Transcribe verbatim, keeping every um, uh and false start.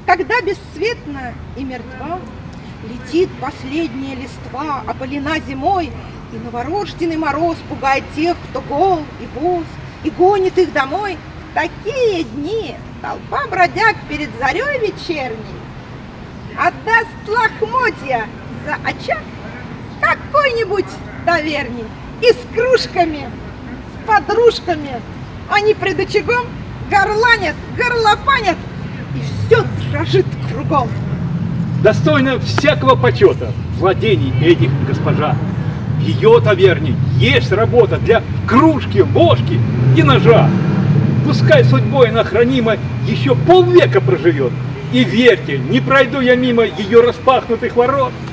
когда бесцветна и мертва летит последняя листва, опалена зимой, и новорожденный мороз пугает тех, кто гол и бос, и гонит их домой. В такие дни толпа бродяг перед зарей вечерней отдаст лохмотья за очаг какой-нибудь таверни, и с кружками, с подружками они пред очагом горланят, горлопанят, и все дрожит кругом. Достойно всякого почета владений этих госпожа. В ее таверне есть работа для кружки, ложки и ножа. Пускай судьбой она хранима еще полвека проживет. И верьте, не пройду я мимо ее распахнутых ворот,